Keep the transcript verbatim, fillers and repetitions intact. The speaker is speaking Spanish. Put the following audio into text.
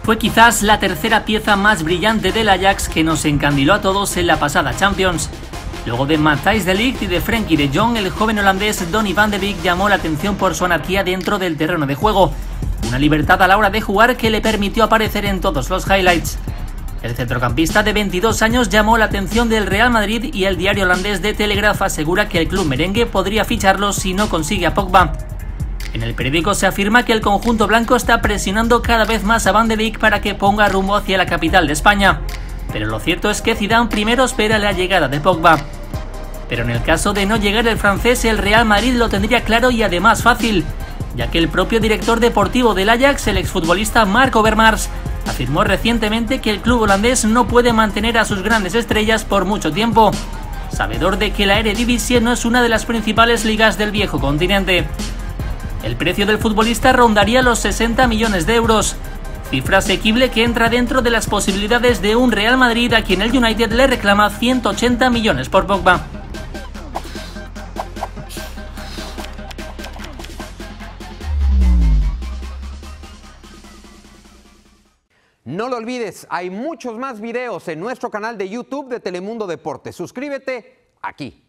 Fue quizás la tercera pieza más brillante del Ajax que nos encandiló a todos en la pasada Champions. Luego de Matthijs de Ligt y de Frenkie de Jong, el joven holandés Donny van de Beek llamó la atención por su anarquía dentro del terreno de juego. Una libertad a la hora de jugar que le permitió aparecer en todos los highlights. El centrocampista de veintidós años llamó la atención del Real Madrid y el diario holandés The Telegraph asegura que el club merengue podría ficharlo si no consigue a Pogba. En el periódico se afirma que el conjunto blanco está presionando cada vez más a Van de Beek para que ponga rumbo hacia la capital de España. Pero lo cierto es que Zidane primero espera la llegada de Pogba. Pero en el caso de no llegar el francés, el Real Madrid lo tendría claro y además fácil, ya que el propio director deportivo del Ajax, el exfutbolista Marc Overmars, afirmó recientemente que el club holandés no puede mantener a sus grandes estrellas por mucho tiempo, sabedor de que la Eredivisie no es una de las principales ligas del viejo continente. El precio del futbolista rondaría los sesenta millones de euros, cifra asequible que entra dentro de las posibilidades de un Real Madrid a quien el United le reclama ciento ochenta millones por Pogba. No lo olvides, hay muchos más videos en nuestro canal de YouTube de Telemundo Deportes. Suscríbete aquí.